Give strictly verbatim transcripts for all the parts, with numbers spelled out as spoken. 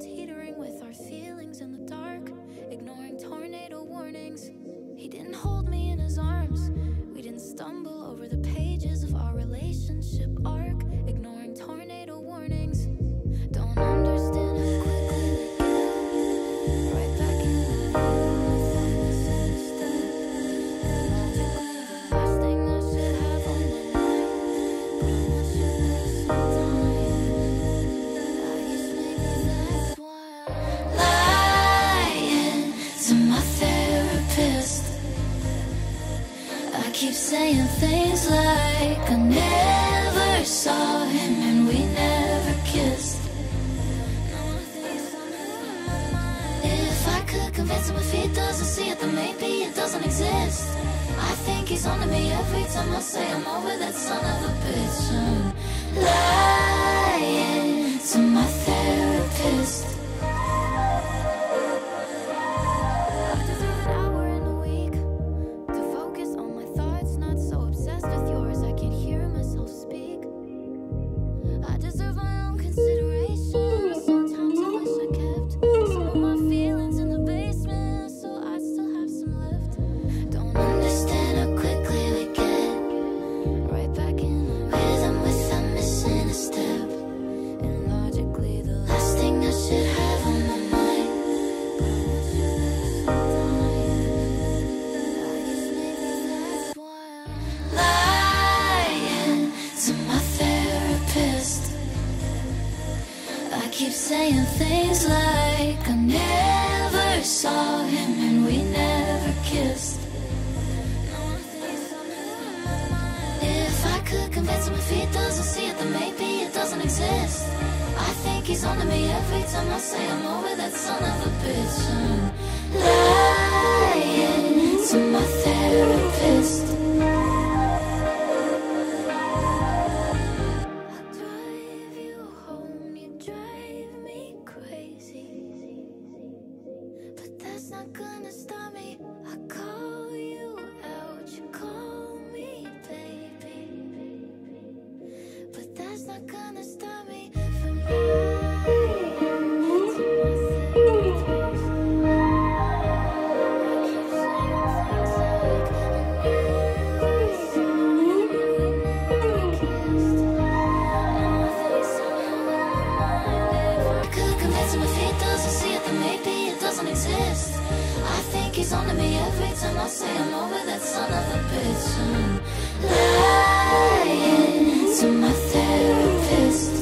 teetering with our feelings in the dark, ignoring tornado warnings. He didn't hold me in his arms. We didn't stumble over the pages of our relationship arc, ignoring tornado warnings. Don't understand how quickly we get right back in the middle without missing a step. Logically, the last thing I should have on my mind, but I want you there sometime. I guess maybe that's why I'm lying to my therapist. I keep saying things like I never saw him and we never kissed. If I could convince him, if he doesn't see it, then maybe it doesn't exist. I think he's on to me every time I say I'm over that son of a bitch. I'm lying to my therapist. I deserve an hour in a week to focus on my thoughts, not so obsessed with yours I can't hear myself speak. I deserve my own consideration. Sometimes I wish I kept some of my feelings in the basement, so I still have some left. Don't understand how quickly we get right back in the rhythm without missing a step. And logically, the last thing I should have on my mind, but I want you there sometime. I guess maybe that's why I'm lying to my therapist. I keep saying things like I never saw him and we never kissed. If I could convince him, if he doesn't see it, then maybe it doesn't exist. I think he's on to me every time I say I'm over that son of a bitch. I'm lying to my therapist. I drive you home, you drive me crazy, but that's not gonna stop me. I call you out, you call me baby, but that's not gonna stop me from lying to my therapist. I keep saying things like I never saw you, we never kissed. Now I think somehow in my mind, if I could convince him, if he doesn't see it, then maybe it doesn't exist. I think he's on to me every time I say I'm over that son of a bitch. I'm lying to my therapist.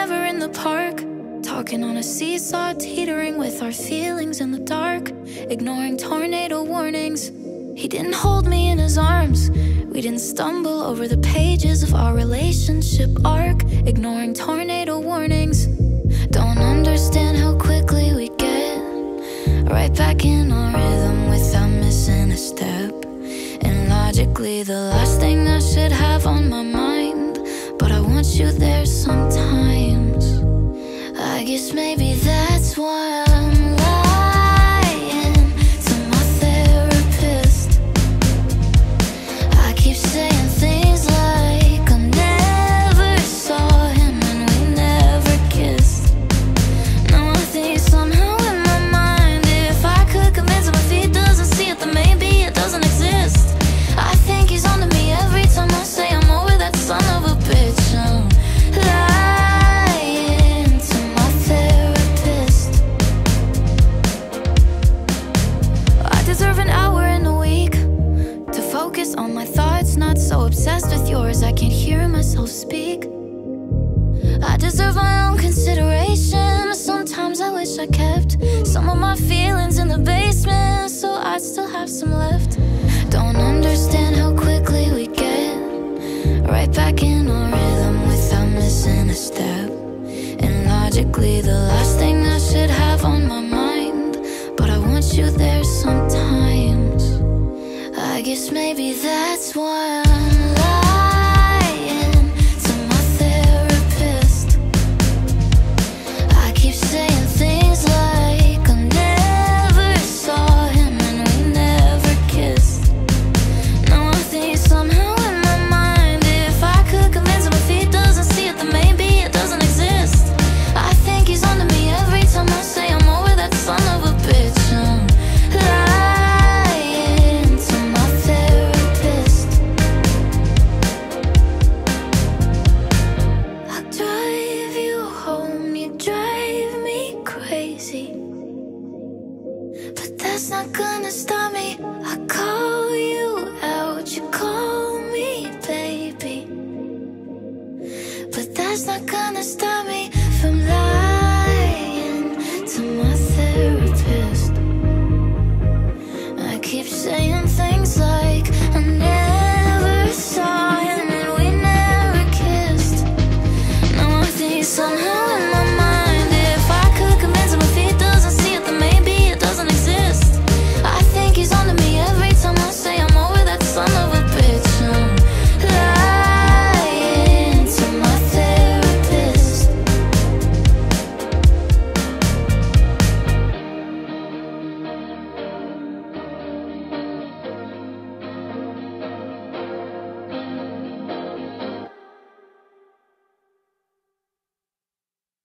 never in the park, talking on a seesaw, teetering with our feelings in the dark, ignoring tornado warnings. He didn't hold me in his arms. We didn't stumble over the pages of our relationship arc, ignoring tornado warnings. Don't understand how quickly we get right back in our rhythm without missing a step. And logically the last thing I should have on my mind, but I want you there sometimes. I guess maybe that's why I'm lying to my therapist. I keep saying things like I never saw him and we never kissed. Now I think somehow in my mind, if I could convince him if he doesn't see it, then maybe it doesn't exist. I think he's onto me every time I say I'm over that son of a bitch. I'm lying to my therapist. I deserve an hour in a week to focus on my thoughts, not so obsessed with yours I can't hear myself speak. I deserve my own consideration. Sometimes I wish I kept some of my feelings in the basement, so I'd still have some left. Don't understand how quickly we get right back in our rhythm without missing a step. And logically the last thing I should have on my mind, but I want you there sometimes. I guess maybe that's why I'm lying to my therapist. I keep saying things like I never saw him and we never kissed. Now I think somehow in my mind, if I could convince him if he doesn't see it, then maybe it doesn't exist. I think he's onto me every time I say I'm over that son of a bitch. I'm lying to my therapist. I'll drive you home, you drive me crazy, but that's not gonna stop